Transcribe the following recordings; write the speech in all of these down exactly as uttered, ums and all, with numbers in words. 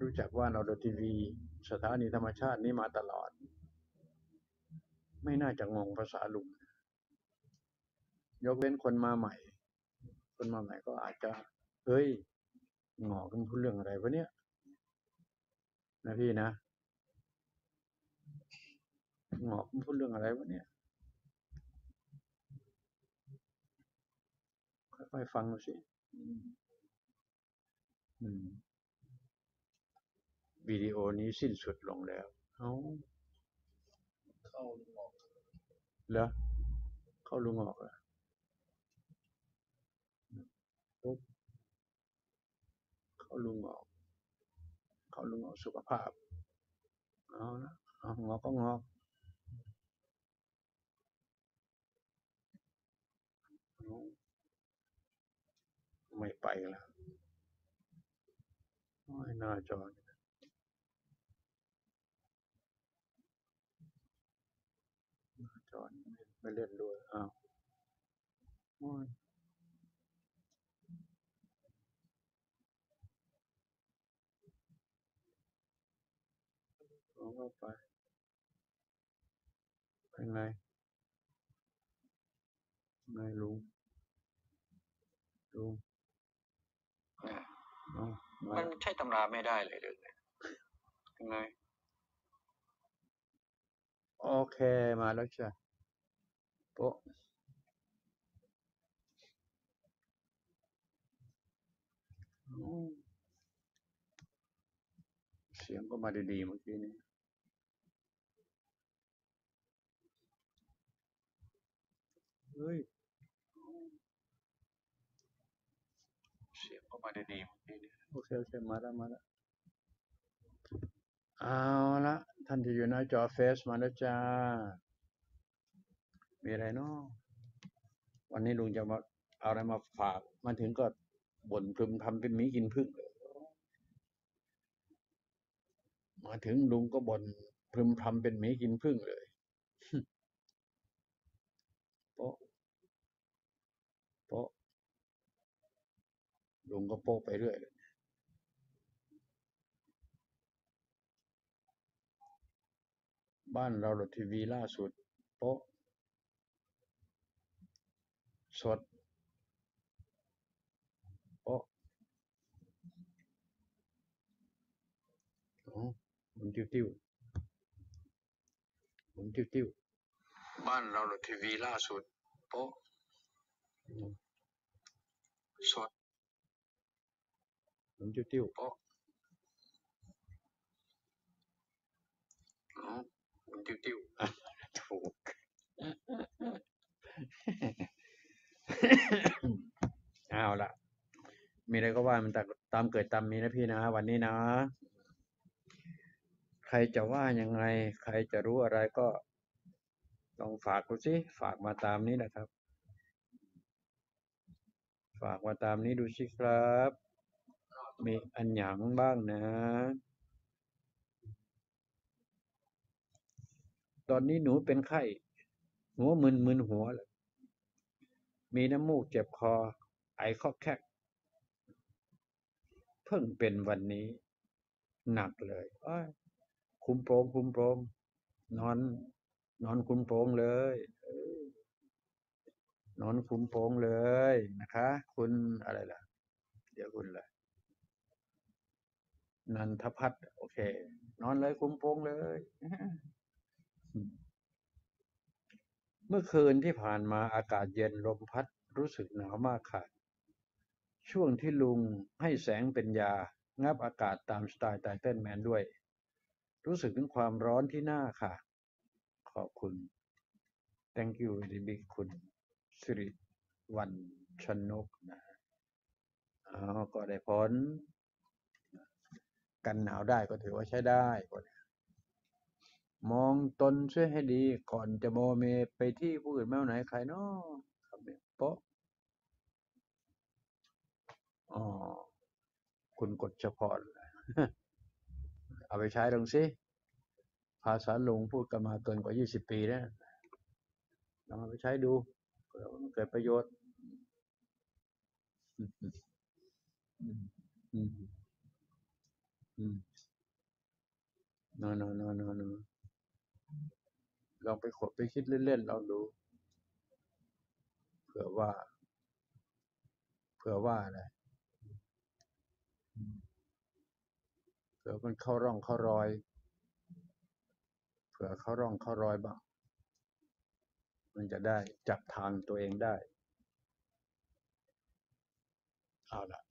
รู้จักว่านอดทีวีสถานีธรรมชาตินี้มาตลอดไม่น่าจะงงภาษาลุงยกเว้นคนมาใหม่คนมาใหม่ก็อาจจะเฮ้ยหงอกมันพูดเรื่องอะไรวะเนี่ยนะพี่นะหงอกมันพูดเรื่องอะไรวะเนี่ยค่อยๆฟังดูสิวิดีโอนี้สิ้นสุดลงแล้วเอาเข้าลุงออกเหรอเข้าลุงออกเหรอปุ๊บเข้าลุงออกเข้าลุงออกสุขภาพเอาละเอางอกก็งอกไม่ไปแล้วไม่น่าจอจอไม่เล่นด้วยอ้าวเอาเข้าไปเป็นไงไงลุงลุงมันใช่ตำราไม่ได้เลยเลยยังไงโอเคมาแล้วจ้ะโป๊ะเสียงก็มาดีๆเมื่อกี้นี้เฮ้ยเสียงก็มาดีๆเมื่อกี้นี้โอเคโอเคมาแล้วมาแล้วเอาละท่านที่อยู่หน้าจอเฟซมาแล้วจ้ามีอะไรเนาะวันนี้ลุงจะมาเอาอะไรมาฝากมาถึงก็บ่นพึมพำเป็นหมีกินผึ้งมาถึงลุงก็บ่นพึมพำเป็นหมีกินผึ้งเลยโป๊ะโป๊ะลุงก็โป๊ะไปเรื่อยบ้านเราดทีวีล่าสุดโป๊ะสดโป๊ะอ๋อหมุนติ้วติ้วหมุนติ้วติ้วบ้านเราดทีวีล่าสุดโป๊ะสดหมุนติ้วติ้วโป๊ะอ๋อหมุนติ้วติ้วถูกเอาละมีอะไรก็ว่ามันตามเกิดตามมีนะพี่นะวันนี้นะใครจะว่ายังไงใครจะรู้อะไรก็ลองฝากดูสิฝากมาตามนี้นะครับฝากมาตามนี้ดูสิครับมีอันหยังบ้างนะตอนนี้หนูเป็นไข้หัวมึนมึนหัวเลยมีน้ำมูกเจ็บคอไอคอกแคกเพิ่งเป็นวันนี้หนักเลยคุมโปงคุมโปงนอนนอนคุมโปงเลยนอนคุมโปงเลยนะคะคุณอะไรล่ะเดี๋ยวคุณล่ะนันทพัฒน์โอเคนอนเลยคุมโปงเลยเมื่อคืนที่ผ่านมาอากาศเย็นลมพัดรู้สึกหนาวมากค่ะช่วงที่ลุงให้แสงเป็นยางับอากาศตามสไตล์ไตเติ้ลแมนด้วยรู้สึกถึงความร้อนที่หน้าค่ะขอบคุณ thank you very big คุณสิริวัลย์ชนกนะอ๋อก็ได้ผลกันหนาวได้ก็ถือว่าใช้ได้มองตนช่วยให้ดีก่อนจะโมเมไปที่ผู้อื่นแม้ไหนใครเนาะครับเนี่ยโป๊ะอ๋อคุณกฎเฉพาะเอาไปใช้ลองสิภาษาลุงพูดกันมาเกินกว่ายี่สิบปีแล้วลองเอาไปใช้ดูเผื่อมันเกิดประโยชน์อืมอืมอืมโนโนโนโนโนลองไปขดไปคิดเล่นๆลองดูเผื่อว่าเผื่อว่าอะไรเผื่อมันเข้าร่องเข้ารอยเผื่อเข้าร่องเข้ารอยบ้างมันจะได้จับทางตัวเองได้เอาละ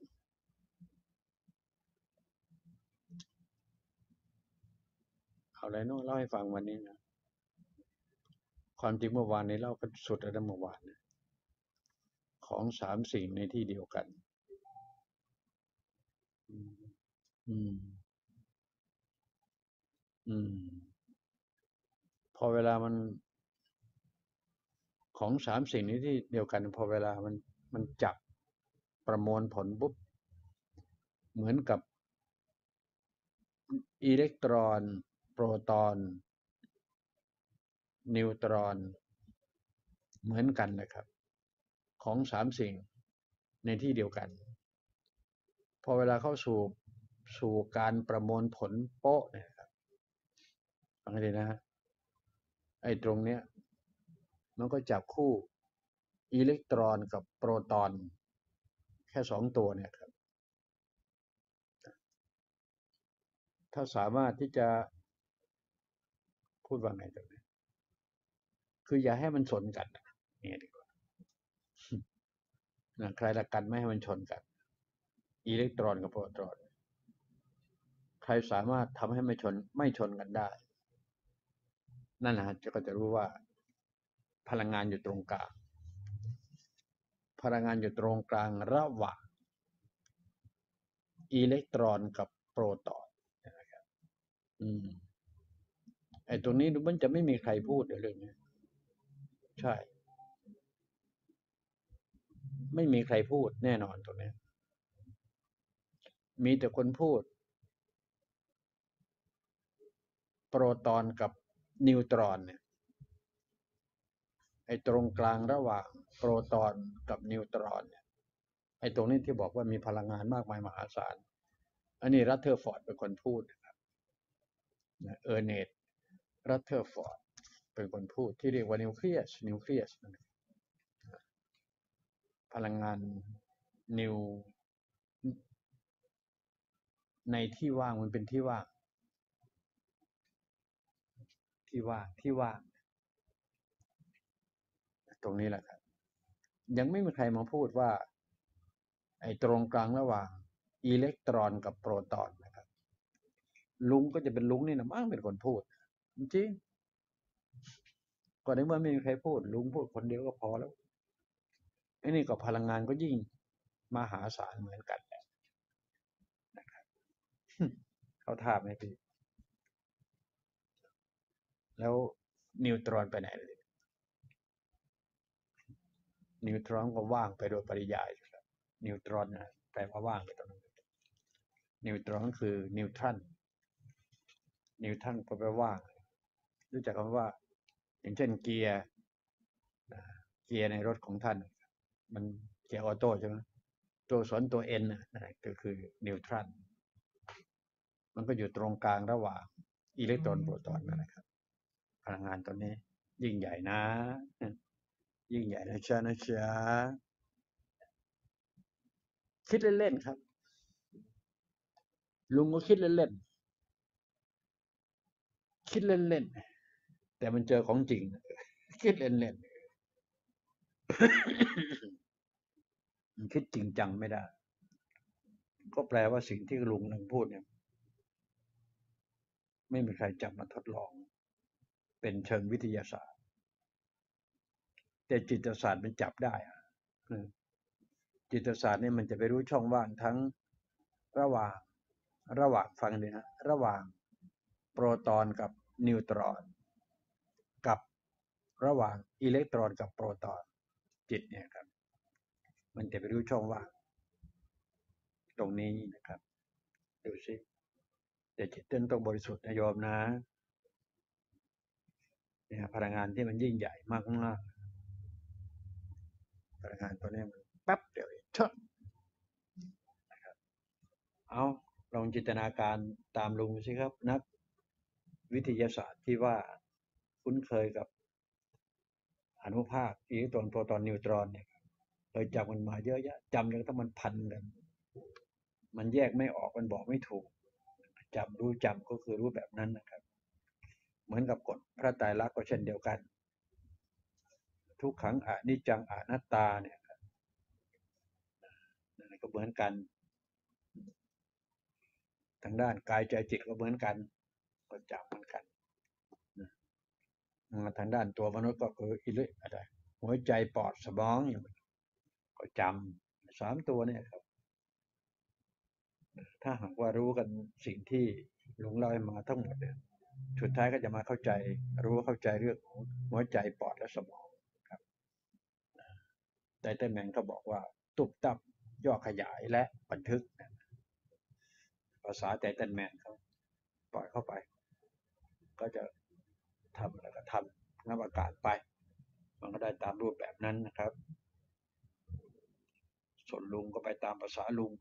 เอาอะไรโน้เล่าให้ฟังวันนี้นะความจริงเมื่อวานนี้เล่าก็สุดแล้วนะเมื่อวานนะของสามสิ่งในที่เดียวกันอืมอืมอืมพอเวลามันของสามสิ่งนี้ที่เดียวกันพอเวลามันมันจับประมวลผลปุ๊บเหมือนกับอิเล็กตรอนโปรตอนนิวตรอนเหมือนกันนะครับของสามสิ่งในที่เดียวกันพอเวลาเข้าสู่สู่การประมวลผลโป๊ะเนี่ยครับฟังให้ดีนะฮะไอ้ตรงเนี้ยมันก็จับคู่อิเล็กตรอนกับโปรตอนแค่สองตัวเนี่ยครับถ้าสามารถที่จะพูดว่าไงตรงนี้คืออย่าให้มันชนกันเนี่ยดีกว่านะใครละกันไม่ให้มันชนกันอิเล็กตรอนกับโปรตอนใครสามารถทำให้ไม่ชนไม่ชนกันได้นั่นแหละจะก็จะรู้ว่าพลังงานอยู่ตรงกลางพลังงานอยู่ตรงกลางระหว่างอิเล็กตรอนกับโปรตอนนะครับอืมไอ้ตรงนี้มันจะไม่มีใครพูดเรื่องนี้ใช่ไม่มีใครพูดแน่นอนตรงนี้มีแต่คนพูดโปรตอนกับนิวตรอนเนี่ยไอ้ตรงกลางระหว่างโปรตอนกับนิวตรอนเนี่ยไอ้ตรงนี้ที่บอกว่ามีพลังงานมากมายมหาศาลอันนี้รัตเทอร์ฟอร์ดเป็นคนพูดนะครับเออร์เนตรัตเทอร์ฟอร์ดเป็นคนพูดที่เรียกว่านิวเคลียสนิวเคลียสพลังงานนิวในที่ว่างมันเป็นที่ว่างที่ว่างที่ว่างตรงนี้แหละครับยังไม่มีใครมาพูดว่าไอ้ตรงกลางระหว่างอิเล็กตรอนกับโปรตอนนะครับลุงก็จะเป็นลุงนี่นะมั้งเป็นคนพูดจริงก่อนในเมื่อไม่มีใครพูดลุงพูดคนเดียวก็พอแล้วไอ้นี่ก็พลังงานก็ยิ่งมหาศาลเหมือนกันแหละนะครับเขาท่าไหมพี่แล้วนิวตรอนไปไหนเลยนิวตรอนก็ว่างไปโดยปริยายครับนิวตรอนนะแปลว่าว่างไปตรงนั้นนิวตรอนก็คือนิวทรอนนิวทรอนก็แปลว่าว่างรู้จักคำว่าอย่างเช่นเกียร์เกียร์ในรถของท่านมันเกียร์ออโต้ใช่ไหมตัวสนตัวเอ็นนะก็คือนิวทรอนมันก็อยู่ตรงกลางระหว่างอิเล็กตรอนโปรตอนนั่นแหละครับพลังงานตัวนี้ยิ่งใหญ่นะยิ่งใหญ่นะจ๊ะนะจ๊ะคิดเล่นๆครับลุงก็คิดเล่นๆคิดเล่นๆแต่มันเจอของจริงคิดเล่นๆมันคิดจริงจังไม่ได้ก็แปลว่าสิ่งที่ลุงนึงพูดเนี่ยไม่มีใครจับมาทดลองเป็นเชิงวิทยาศาสตร์แต่จิตศาสตร์มันจับได้จิตศาสตร์เนี่ยมันจะไปรู้ช่องว่างทั้งระหว่างระหว่างฟังดีนะระหว่างโปรตอนกับนิวตรอนกับระหว่างอิเล็กตรอนกับโปรตอนจิตเนี่ยครับมันจะไปรู้ช่องว่างตรงนี้นะครับดูสิแต่จิตเต้นต้องบริสุทธิ์นะโยมนะเนี่ยพลังงานที่มันยิ่งใหญ่มากมากพลังงานตัวนี้มันแป๊บเดียวเชอะเอาลองจินตนาการตามลุงสิครับนับวิทยาศาสตร์ที่ว่าคุ้นเคยกับอนุภาคอิเล็กตรอนโปรตอนนิวตรอนเนี่ยเคยจำมันมาเยอะแยะจำจนถ้ามันพันกันมันแยกไม่ออกมันบอกไม่ถูกจำรู้จำก็คือรู้แบบนั้นนะครับเหมือนกับกฎพระไตรลักษณ์ก็เช่นเดียวกันทุกขังอนิจจังอนัตตาเนี่ยก็เหมือนกันทางด้านกายใจจิตก็เหมือนกันก็จำเหมือนกันทางด้านตัวมนุษย์ก็คืออิเลอะไรหัวใจปอดสมองอย่างก็จำสามตัวเนี่ยครับถ้าหากว่ารู้กันสิ่งที่หลวงเล่าให้มาทั้งหมดเนี่ยสุดท้ายก็จะมาเข้าใจรู้เข้าใจเรื่องของหัวใจปอดและสมองครับไตเติ้ลแมนก็บอกว่าตุบตับย่อขยายและบันทึกภาษาไตเติ้ลแมนเขาปล่อยเข้าไปก็จะทำแล้วก็ทำนับอากาศไปมันก็ได้ตามรูปแบบนั้นนะครับส่วนลุงก็ไปตามภาษาลุง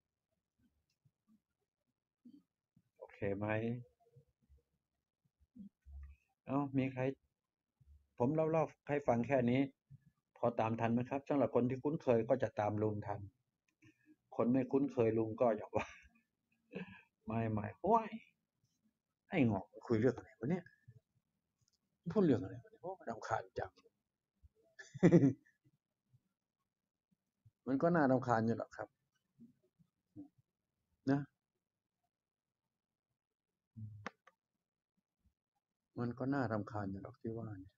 โอเคไหมเอ้ามีใครผมเล่าๆให้ฟังแค่นี้พอตามทันไหมครับสำหรับคนที่คุ้นเคยก็จะตามลุงทันคนไม่คุ้นเคยลุงก็อย่างว่าไม่ไม่โอ้ยไอ้งอกคุยเรื่องอะไรวะเนี่ยพูดเรื่องอะไรวะเนี่ยโอ้รำคาญจัง มันก็น่ารำคาญอยู่หรอกครับนะมันก็น่ารำคาญอยู่หรอกที่ว่าเนี่ย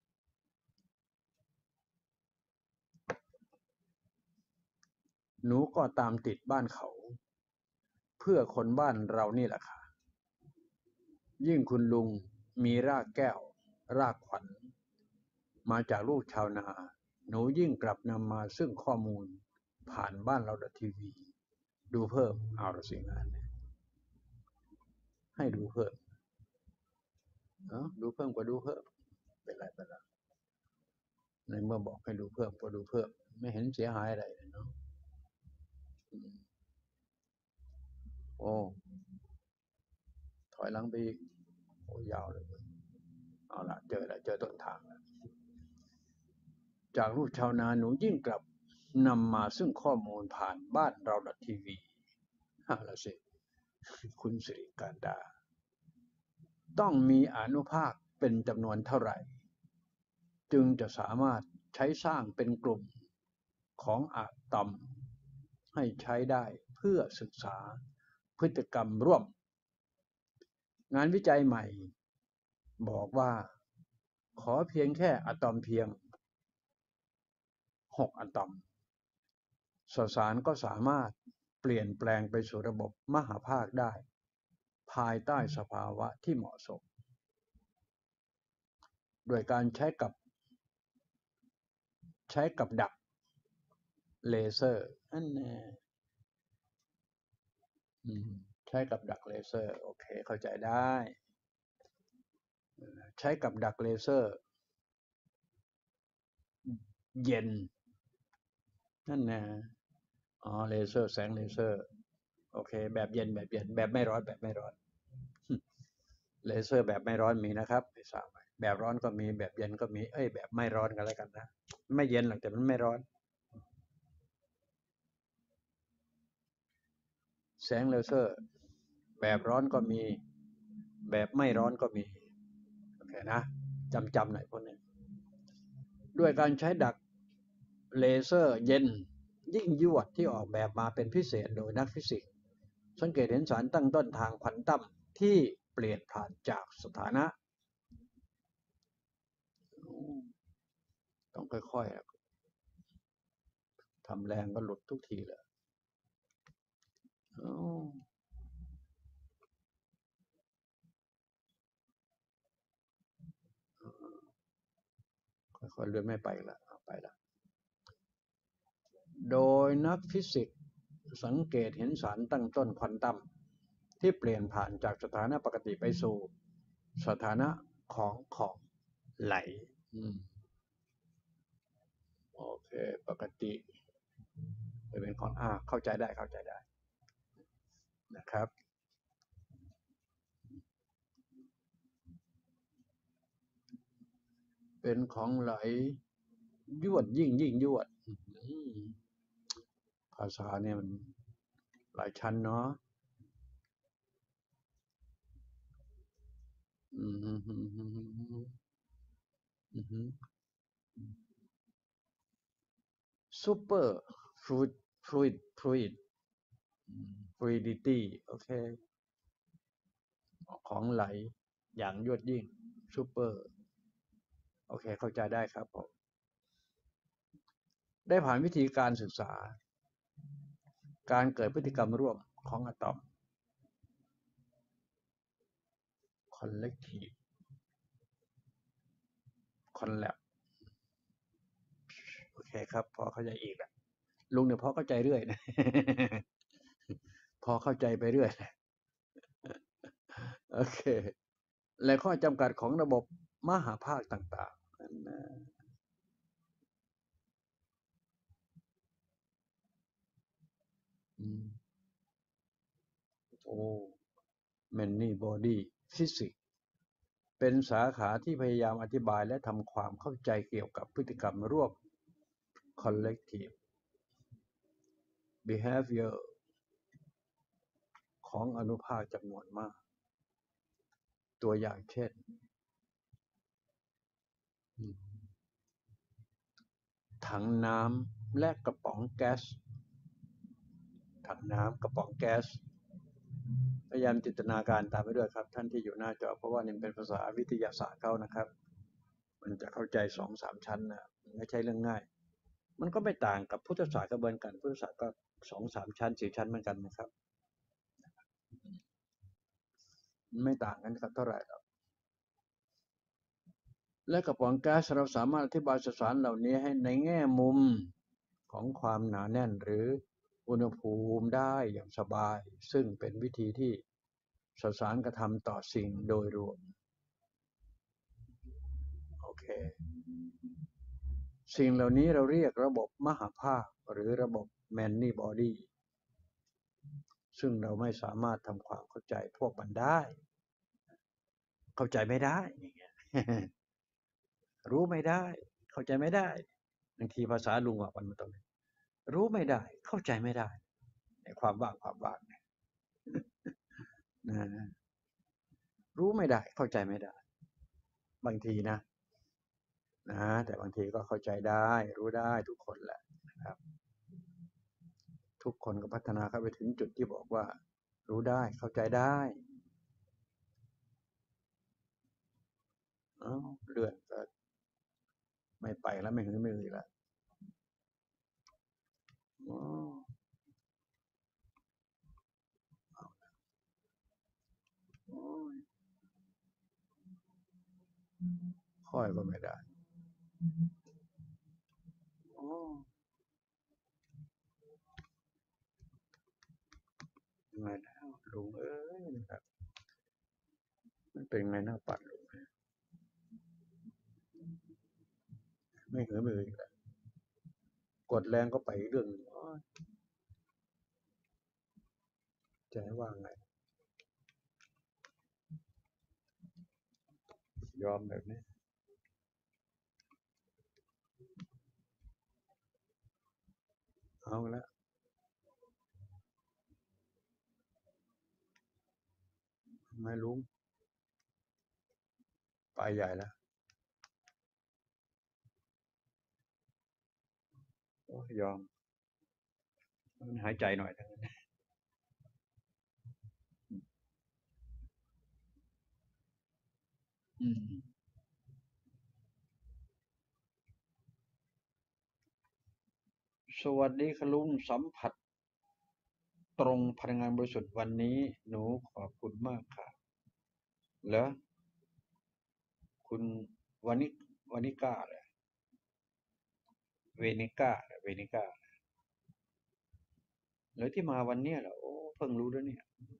หนูก็ตามติดบ้านเขาเพื่อคนบ้านเรานี่แหละค่ะยิ่งคุณลุงมีรากแก้วรากขวัญมาจากลูกชาวนาหนูยิ่งกลับนำมาซึ่งข้อมูลผ่านบ้านเราดทีวีดูเพิ่มเอาละสิงานเนี่ยให้ดูเพิ่มเนาะดูเพิ่มก็ดูเพิ่มเป็นไรเป็นไรในเมื่อบอกให้ดูเพิ่มก็ดูเพิ่มไม่เห็นเสียหายอะไรเลยเนาะโอ้ถอยหลังไปอีกโอ้ยาวเลยเอาละเจอแล้วเจอต้นทางแล้วจากลูกชาวนาหนูยิ่งกลับนำมาซึ่งข้อมูลผ่านบ้านเราดทีวีเอาละสิคุณสิริการดาต้องมีอนุภาคเป็นจำนวนเท่าไหร่จึงจะสามารถใช้สร้างเป็นกลุ่มของอะตอมให้ใช้ได้เพื่อศึกษาพฤติกรรมร่วมงานวิจัยใหม่บอกว่าขอเพียงแค่อะตอมเพียงหกอะตอมสสารก็สามารถเปลี่ยนแปลงไปสู่ระบบมหาภาคได้ภายใต้สภาวะที่เหมาะสมโดยการใช้กับใช้กับดักเลเซอร์นั่นแน่ใช้กับดักเลเซอร์โอเคเข้าใจได้ใช้กับดักเลเซอร์เย็นนั่นแน่อ๋อเลเซอร์แสงเลเซอร์โอเคแบบเย็นแบบเย็นแบบไม่ร้อนแบบไม่ร้อนเลเซอร์แบบไม่ร้อนมีนะครับไม่ทราบแบบร้อนก็มีแบบเย็นก็มีเอ้ยแบบไม่ร้อนกันแล้วกันนะไม่เย็นหรอกแต่มันไม่ร้อนแสงเลเซอร์แบบร้อนก็มีแบบไม่ร้อนก็มีโอเคนะจำจำหน่อยพวกนี้ด้วยการใช้ดักเลเซอร์เย็นยิ่งยวดที่ออกแบบมาเป็นพิเศษโดยนักฟิสิกส์สังเกตเห็นสารตั้งต้นทางควอนตัมที่เปลี่ยนผ่านจากสถานะต้องค่อยๆทำแรงก็หลุดทุกทีเลยค่อยๆเลื่อนไม่ไปละไปละโดยนักฟิสิกส์สังเกตเห็นสารตั้งต้นควอนตัมที่เปลี่ยนผ่านจากสถานะปกติไปสู่สถานะของของไหลโอเคปกติจะเป็นของอ่าเข้าใจได้เข้าใจได้นะครับเป็นของไหลยวดยิ่งยิ่งยวดภาษาเนี่ยมันหลายชั้นเนาะอืมอืมอืมอืมอืมซูเปอร์ฟลูอิดฟลูอิดฟลูอิดฟลูอิดิตี้โอเคของไหลอย่างยวดยิ่งซูเปอร์โอเคเข้าใจได้ครับผมได้ผ่านวิธีการศึกษาการเกิดพฤติกรรมร่วมของอะตอม collective collapse โอเคครับพอเข้าใจอีกแล้วลุงเนี่ยพอเข้าใจเรื่อยนะ พอเข้าใจไปเรื่อยโอเคและข้อจำกัดของระบบมหาภาคต่างๆนั่นนะโอ้ many body physics เป็นสาขาที่พยายามอธิบายและทำความเข้าใจเกี่ยวกับพฤติกรรมร่วม collective behavior ของอนุภาคจำนวนมากตัวอย่างเช่นถังน้ำและกระป๋องแก๊สถังน้ำกระป๋องแก๊สพยายามจินตนาการตามไปด้วยครับท่านที่อยู่หน้าจอเพราะว่านี่เป็นภาษาวิทยาศาสตร์เขานะครับมันจะเข้าใจสองสามชั้นนะไม่ใช่เรื่องง่ายมันก็ไม่ต่างกับพุทธศาสตร์กระบวนการพุทธศาสตร์ก็สองสามชั้นสี่ชั้นเหมือนกันนะครับไม่ต่างกันครับเท่าไหร่หรอกและกระป๋องแก๊สเราสามารถอธิบายสสารเหล่านี้ให้ในแง่มุมของความหนาแน่นหรืออุณหภูมิได้อย่างสบายซึ่งเป็นวิธีที่สสารกระทำต่อสิ่งโดยรวมโอเคสิ่งเหล่านี้เราเรียกระบบมหาภาคหรือระบบ many body ซึ่งเราไม่สามารถทำความเข้าใจพวกมันได้เข้าใจไม่ได้อย่างเงี้ยรู้ไม่ได้เข้าใจไม่ได้บางทีภาษาลุงอ่ะมันตรงนี้รู้ไม่ได้เข้าใจไม่ได้ในความว่างความว่างเนี่ยนะรู้ไม่ได้เข้าใจไม่ได้บางทีนะนะแต่บางทีก็เข้าใจได้รู้ได้ทุกคนแหละนะครับทุกคนก็พัฒนาเข้าไปถึงจุดที่บอกว่ารู้ได้เข้าใจได้เอ้าเลื่อนก็ไม่ไปแล้วไม่หือไม่อือแล้วอ๋อโอ้ยค่อยก็ไม่ได้อ๋อยังไงแล้วลุงเอ้ยนะครับมันเป็นไงหน้าปัดลุงไม่หือไม่อือแล้วกดแรงก็ไปเรื่องนึงจะให้ว่าไงยอมแบบนี้เอาละไม่ลุงไปใหญ่แล้วยอมหายใจหน่อยทั้งนั้นอืมสวัสดีคุณลุงสัมผัสตรงพลังงานบริสุทธิ์วันนี้หนูขอบคุณมากค่ะแล้วคุณวานิวานิก้าเลยเวนิก้าเวนิก้าแล้วที่มาวันนี้เหรอโอ้เพิ่งรู้แล้วเนี่ย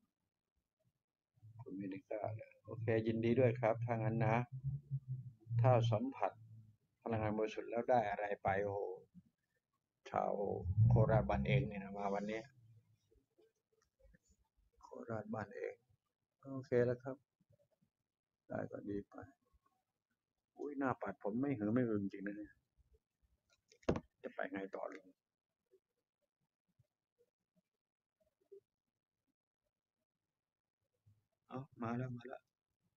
คุณเวนิก้าเลยโอเคยินดีด้วยครับถ้างั้นนะถ้าสัมผัสพลังงานบริสุทธิ์แล้วได้อะไรไปโอ้ชาวโคราชบ้านเองเนี่ยนะมาวันนี้โคราชบ้านเองโอเคแล้วครับได้ก็ดีไปอุ้ยหน้าปัดผมไม่หือไม่อือจริงนะเนี่ยจะไปไงต่อลุงเอามาแล้วมาแล้ว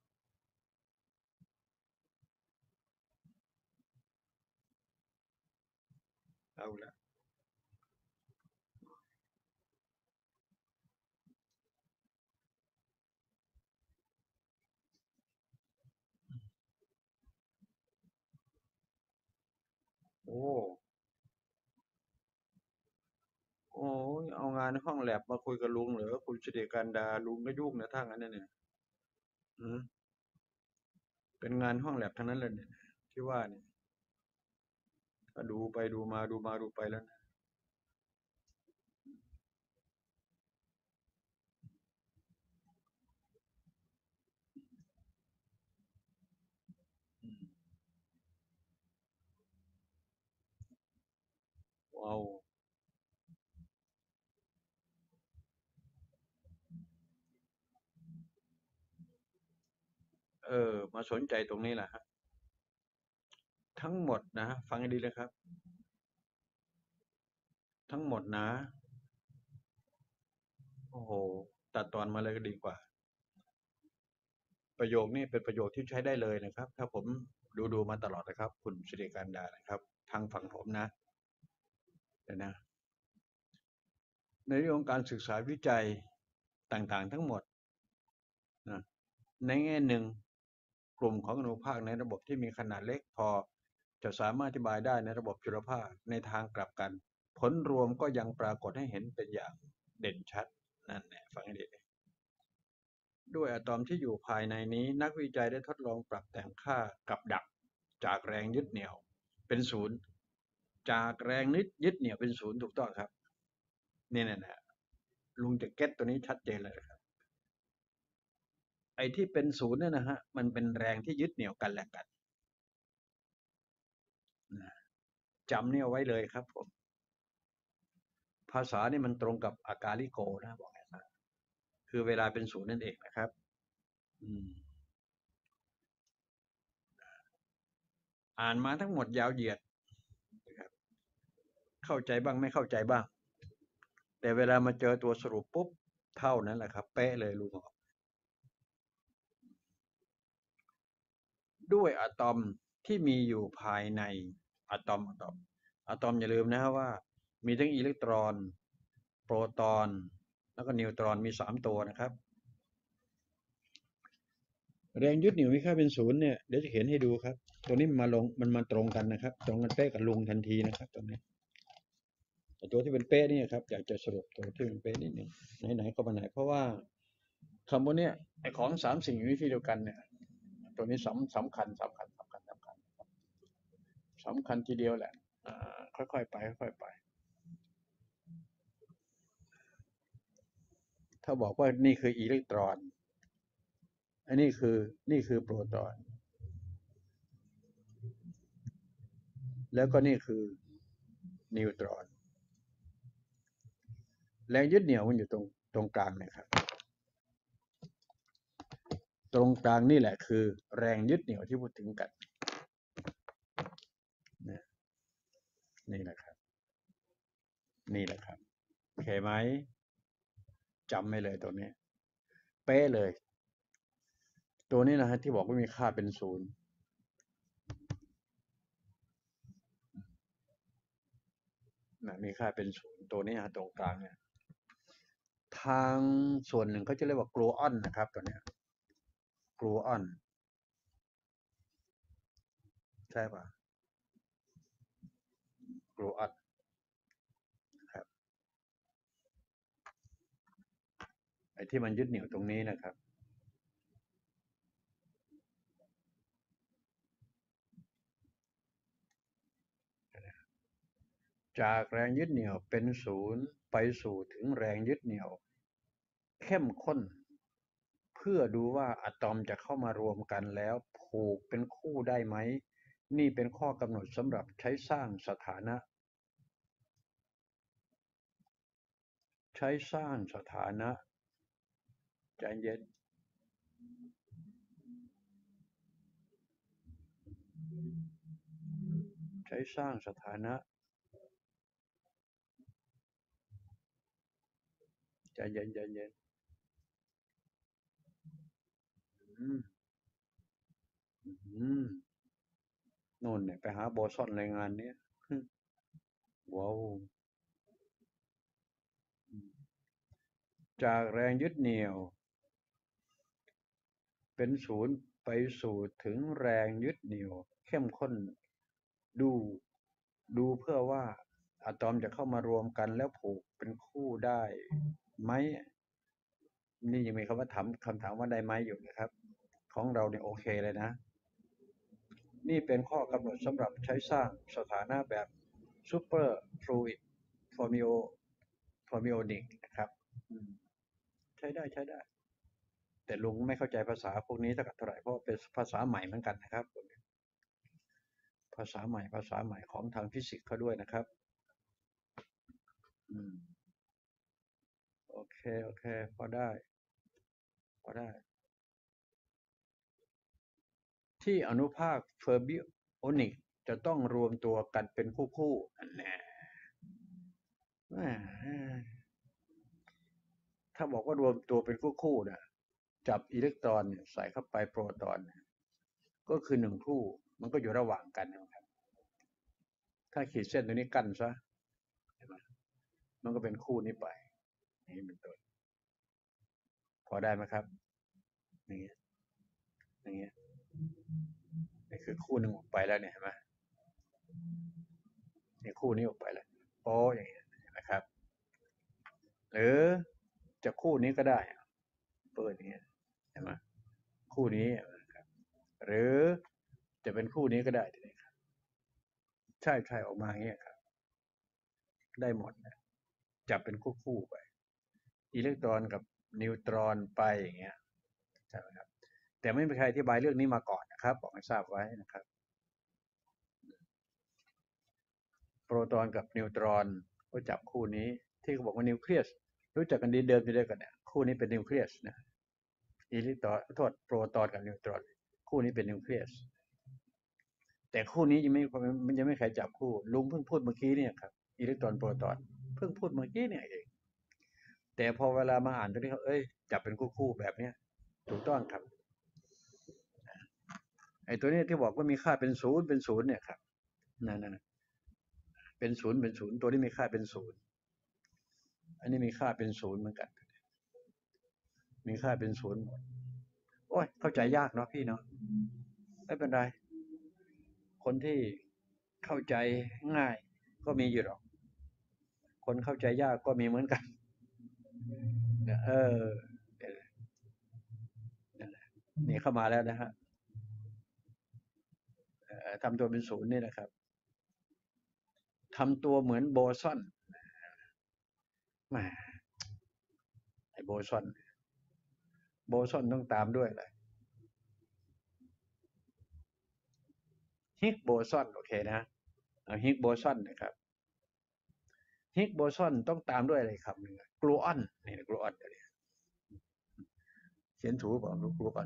เอาละโอ้โอ้ยเอางานห้องแลบมาคุยกับลุงเหรอคุณสิริการดาลุงก็ยุ่งนะถ้างั้นเนี่ยอืมเป็นงานห้องแลบทั้งนั้นเลยเนี่ยที่ว่าเนี่ยก็ดูไปดูมาดูมาดูไปแล้วนะอืมว้าวเออมาสนใจตรงนี้แหละฮะทั้งหมดนะฟังให้ดีเลยครับทั้งหมดนะโอ้โหตัดตอนมาเลยก็ดีกว่า ประโยคนี้เป็นประโยคที่ใช้ได้เลยนะครับถ้าผมดูดูมาตลอดนะครับคุณสิริการดานะครับทางฝั่งผมนะเดี๋ยวนะในเรื่องของการศึกษาวิจัยต่างๆทั้งหมดนะในแง่หนึ่งกลุ่มของอนุภาคในระบบที่มีขนาดเล็กพอจะสามารถอธิบายได้ในระบบจุลภาคในทางกลับกันผลรวมก็ยังปรากฏให้เห็นเป็นอย่างเด่นชัดนั่นแหละฟังให้ดีด้วยอะตอมที่อยู่ภายในนี้นักวิจัยได้ทดลองปรับแต่งค่ากับดักจากแรงยึดเหนี่ยวเป็นศูนย์จากแรงนิดยึดเหนี่ยวเป็นศูนย์ถูกต้องครับนี่นะนะลุงจะเก็ตตัวนี้ชัดเจนเลยครับไอ้ที่เป็นศูนย์เนี่ยนะฮะมันเป็นแรงที่ยึดเหนี่ยวกันและกันนะจำเนี่ยไว้เลยครับผมภาษานี่มันตรงกับอากาลิโกนะบอกไงนะคือเวลาเป็นศูนย์นั่นเองนะครับอืมอ่านมาทั้งหมดยาวเหยียดนะครับเข้าใจบ้างไม่เข้าใจบ้างแต่เวลามาเจอตัวสรุปปุ๊บเท่านั้นแหละครับเป๊ะเลยลุงบอกด้วยอะตอมที่มีอยู่ภายในอะตอมอะตอมอะตอมอย่าลืมนะว่ามีทั้งอิเล็กตรอนโปรตอนแล้วก็นิวตรอนมีสามตัวนะครับแรงยึดเหนี่ยวมีค่าเป็นศูนย์เนี่ยเดี๋ยวจะเขียนให้ดูครับตัวนี้มันมาลงมันมาตรงกันนะครับตรงกันเป๊ะกับลุงทันทีนะครับตรงนี้แต่ตัวที่เป็นเป๊ะนี่ครับอยากจะสรุปตัวที่เป็นเป๊ะนิดหนึ่งไหนๆก็มาไหนเพราะว่าคำว่าเนี้ยไอ้ของสามสิ่งอยู่ในที่เดียวกันเนี่ยตัวนี้สำสำคัญสำคัญสำคัญสำคัญสำคัญทีเดียวแหละอ่าค่อยๆไปค่อยๆไปถ้าบอกว่านี่คืออิเล็กตรอนอันนี้คือนี่คือโปรตอนแล้วก็นี่คือนิวตรอนแรงยึดเหนี่ยวมันอยู่ตรงตรงกลางนะครับตรงกลางนี่แหละคือแรงยึดเหนี่ยวที่พูดถึงกันนะนี่แหละครับนี่แหละครับโอเคไหมจำไม่เลยตัวนี้เป๊ะเลยตัวนี้นะฮะที่บอกว่ามีค่าเป็นศูนย์นะมีค่าเป็นศูนย์ตัวนี้ฮะตรงกลางเนี่ยทางส่วนหนึ่งเขาจะเรียกว่ากลูออนนะครับตัวเนี้ยกลูออนใช่ป่ะกลูออนครับไอ้ที่มันยึดเหนี่ยวตรงนี้นะครับจากแรงยึดเหนี่ยวเป็นศูนย์ไปสู่ถึงแรงยึดเหนี่ยวเข้มข้นเพื่อดูว่าอะตอมจะเข้ามารวมกันแล้วผูกเป็นคู่ได้ไหมนี่เป็นข้อกำหนดสำหรับใช้สร้างสถานะใช้สร้างสถานะใจเย็นใช้สร้างสถานะใจเย็นใจเย็นอืมอืมโน่นเนี่ยไปหาโบซอนรายงานเนี้ยว้าวจากแรงยึดเหนี่ยวเป็นศูนย์ไปสู่ถึงแรงยึดเหนี่ยวเข้มข้นดูดูเพื่อว่าอะตอมจะเข้ามารวมกันแล้วผูกเป็นคู่ได้ไหมนี่ยังมีคำว่าถามคำถามว่าได้ไหมอยู่นะครับของเราเนี่ยโอเคเลยนะนี่เป็นข้อกำหนดสำหรับใช้สร้างสถานะแบบ super fluid formio fermionic นะครับใช้ได้ใช้ได้แต่ลุงไม่เข้าใจภาษาพวกนี้เท่าไหร่เพราะเป็นภาษาใหม่เหมือนกันนะครับภาษาใหม่ภาษาใหม่ของทางฟิสิกส์เขาด้วยนะครับอืมโอเคโอเคพอได้พอได้ที่อนุภาคเฟอร์บิโอนิกจะต้องรวมตัวกันเป็นคู่คู่แน่ถ้าบอกว่ารวมตัวเป็นคู่คู่นะจับอิเล็กตรอนใส่เข้าไปโปรตอนก็คือหนึ่งคู่มันก็อยู่ระหว่างกันนะครับถ้าขีดเส้นตัวนี้กั้นซะมันก็เป็นคู่นี้ไปนี่เป็นต้นพอได้ไหมครับอย่างเงี้ยอย่างเงี้ยนี่คือคู่หนึ่งออกไปแล้วเนี่ยเห็นไหมนี่คู่นี้ออกไปแล้วโอ้อย่างเงี้ยนะครับหรือจะคู่นี้ก็ได้เปิดอย่างเงี้ยเห็นไหมคู่นี้นะครับหรือจะเป็นคู่นี้ก็ได้ใช่ใช่ออกมาอย่างเงี้ยครับได้หมดนะจับเป็นคู่คู่ไปอิเล็กตรอนกับนิวตรอนไปอย่างเงี้ยใช่ไหมครับแต่ไม่มีใครอธิบายเรื่องนี้มาก่อนนะครับบอกให้ทราบไว้นะครับโปรตอนกับนิวตรอนก็จับคู่นี้ที่เขาบอกว่านิวเคลียสรู้จักกันดีเดิมอยู่ด้วยกันเนี่ยคู่นี้เป็นนิวเคลียสนะอิเล็กตรอนโทษโปรตอนกับนิวตรอนคู่นี้เป็นนิวเคลียสแต่คู่นี้ยังไม่มันยังไม่ใครจับคู่ลุงเพิ่งพูดเมื่อกี้เนี่ยครับอิเล็กตรอนโปรตอนเพิ่งพูดเมื่อกี้เนี่ยเองแต่พอเวลามาอ่านตรงนี้เขาเอ้ยจับเป็นคู่ๆแบบเนี้ยถูกต้องครับไอ้ตัวนี้ที่บอกว่ามีค่าเป็นศูนย์เป็นศูนย์เนี่ยครับนั่นๆเป็นศูนย์เป็นศูนย์ตัวนี้มีค่าเป็นศูนย์อันนี้มีค่าเป็นศูนย์เหมือนกันมีค่าเป็นศูนย์หมดโอ้ยเข้าใจยากเนาะพี่เนาะไม่เป็นไรคนที่เข้าใจง่ายก็มีอยู่หรอกคนเข้าใจยากก็มีเหมือนกันเออนี่เข้ามาแล้วนะฮะทำตัวเป็นศูนย์นี่นะครับทำตัวเหมือนโบซอนแหมไอ้โบซอนโบซอนต้องตามด้วยอะไรฮิกโบซอนโอเคนะฮิกโบซอนนะครับฮิกโบซอนต้องตามด้วยอะไรคำหนึ่งกลูออนนี่กลูออนเขียนถูกเปล่ากลูออน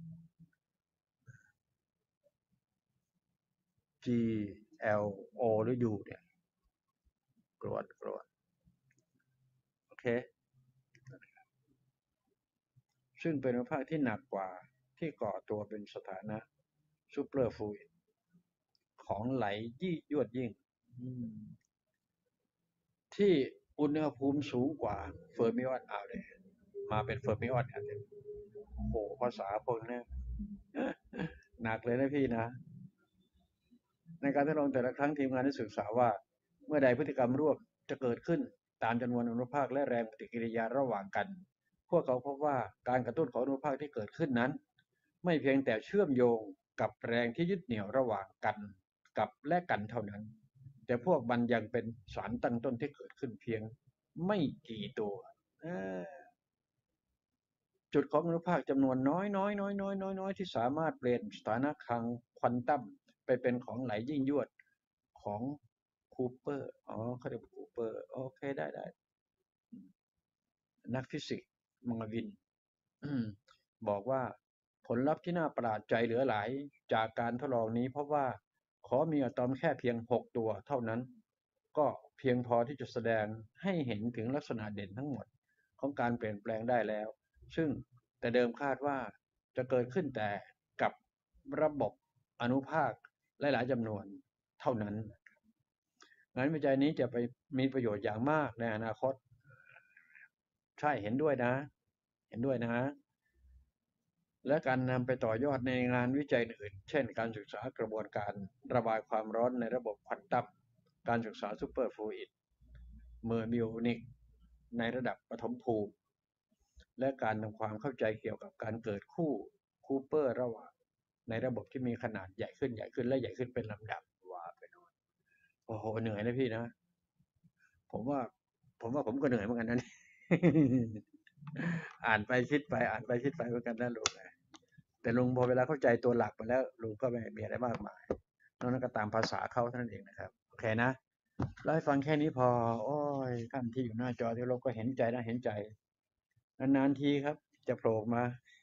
G L O หรือ U เนี่ยกลูออนกลูออนโอเคซึ่งเป็นอนุภาคที่หนักกว่าที่ก่อตัวเป็นสถานะซูเปอร์ฟลูอิดของไหลยี่ยวดยิ่งที่อุณหภูมิสูงกว่าเฟอร์มิออนเอาเลยมาเป็นเฟอร์มิออนกันโอ้โหภาษาพวกนี้หนักเลยนะพี่นะในการทดลองแต่ละครั้งทีมงานได้ศึกษาว่าเมื่อใดพฤติกรรมร่วมจะเกิดขึ้นตามจำนวนอนุภาคและแรงปฏิกิริยาระหว่างกันพวกเขาพบว่าการกระตุ้นของอนุภาคที่เกิดขึ้นนั้นไม่เพียงแต่เชื่อมโยงกับแรงที่ยึดเหนี่ยวระหว่างกันกับและกันเท่านั้นแต่พวกมันยังเป็นสารตั้งต้นที่เกิดขึ้นเพียงไม่กี่ตัวจุดของอนุภาคจำนวนน้อยน้อยน้อยน้อยน้อยน้อยที่สามารถเปลี่ยนสถานะทางควอนตัมไปเป็นของไหลยิ่งยวดของคูเปอร์อ๋อเขาเรียกคูเปอร์โอเคได้ได้นักฟิสิกส์มาวินบอกว่าผลลัพธ์ที่น่าประหลาดใจเหลือหลายจากการทดลองนี้เพราะว่าขอมีอะตอมแค่เพียงหกตัวเท่านั้นก็เพียงพอที่จะแสดงให้เห็นถึงลักษณะเด่นทั้งหมดของการเปลี่ยนแปลงได้แล้วซึ่งแต่เดิมคาดว่าจะเกิดขึ้นแต่กับระบบอนุภาคหลายๆจำนวนเท่านั้นงานวิจัยนี้จะไปมีประโยชน์อย่างมากในอนาคตใช่เห็นด้วยนะเห็นด้วยนะ และการนำไปต่อยอดในงานวิจัยอื่นเช่นการศึกษากระบวนการระบายความร้อนในระบบควอนตัมการศึกษาซูเปอร์ฟลูอิดเมอร์มิโอนิกในระดับปฐมภูมิและการทำความเข้าใจเกี่ยวกับการเกิดคู่คูเปอร์ระหว่างในระบบที่มีขนาดใหญ่ขึ้นใหญ่ขึ้นและใหญ่ขึ้นเป็นลำดับว่าไปโน่นโอ้โหเหนื่อยนะพี่นะผมว่าผมว่าผมก็เหนื่อยเหมือนกันนะอ่านไปคิดไปอ่านไปคิดไปเหมือนกันนะลูกแต่ลุงพอเวลาเข้าใจตัวหลักไปแล้วลุงก็ไม่มีอะไรมากมายนอกนั้นก็ตามภาษาเขาเท่านั้นเองนะครับโอเคนะเล่าให้ฟังแค่นี้พอโอ้ยท่านที่อยู่หน้าจอที่เราก็เห็นใจนะเห็นใจนานๆทีครับจะโผล่มา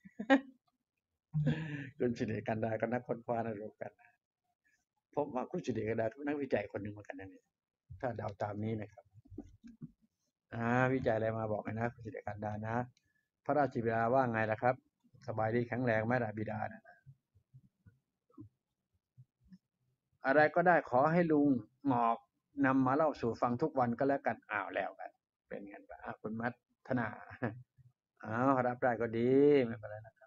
คุณสิริกันดาก็นักค้นคว้านะรู้กันผมว่าคุณสิริกันดาทุกนักวิจัยคนหนึ่งเหมือนกันนะเนี่ยถ้าเดาตามนี้นะครับอ่าวิจัยอะไรมาบอกเลยนะคุณสิริกันดานะพระราชบิดาว่าไงล่ะครับสบายดีแข็งแรงไหมล่ะบิดานะอะไรก็ได้ขอให้ลุงหมอกนำมาเล่าสู่ฟังทุกวันก็แล้วกันอ้าวแล้วกันเป็นไงบ้างคุณมัทนาอ้าวรับได้ก็ดีไม่เป็นไรนะครับ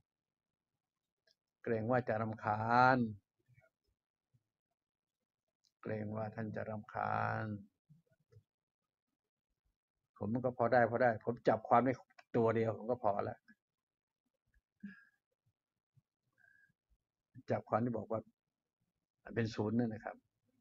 เกรงว่าจะรำคาญเกรงว่าท่านจะรำคาญผมก็พอได้พอได้ผมจับความได้ตัวเดียวผมก็พอแล้วจับความที่บอกว่าเป็นศูนย์นั่นนะครับ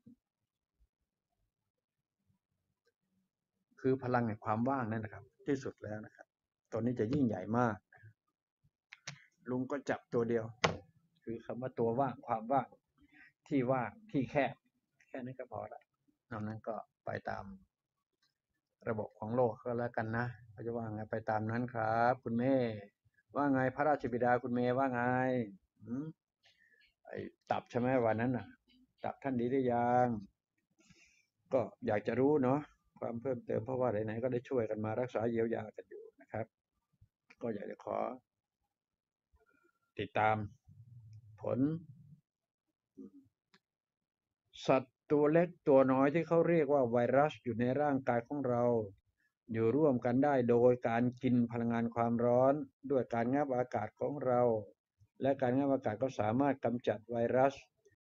คือพลังแห่งความว่างนั่นนะครับที่สุดแล้วนะครับตัวนี้จะยิ่งใหญ่มากลุงก็จับตัวเดียวคือคำว่าตัวว่างความว่างที่ว่างที่แคบแค่นั้นก็พอละนอกนั้นก็ไปตามระบบของโลกก็แล้วกันนะเขาจะว่าไงไปตามนั้นครับคุณเมย์ว่าไงพระราชบิดาคุณเมย์ว่าไงไอ้ตับใช่ไหมวันนั้นน่ะตับท่านดีหรือยังก็อยากจะรู้เนาะความเพิ่มเติมเพราะว่าไหนๆก็ได้ช่วยกันมารักษาเยียวยากันอยู่นะครับก็อยากจะขอติดตามผลสัตว์ตัวเล็กตัวน้อยที่เขาเรียกว่าไวรัสอยู่ในร่างกายของเราอยู่ร่วมกันได้โดยการกินพลังงานความร้อนด้วยการงับอากาศของเราและการงับอากาศก็สามารถกำจัดไวรัส